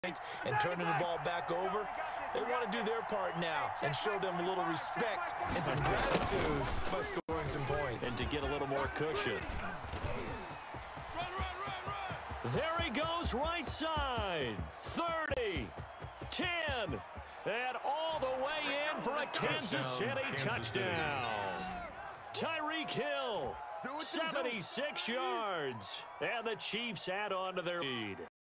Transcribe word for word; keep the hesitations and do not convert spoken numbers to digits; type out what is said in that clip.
and turning the ball back over. They want to do their part now and show them a little respect and some gratitude by scoring some points. And to get a little more cushion. There he goes right side. thirty, ten, and all the way in for a Kansas City touchdown. Tyreek Hill, seventy-six yards, and the Chiefs add on to their lead.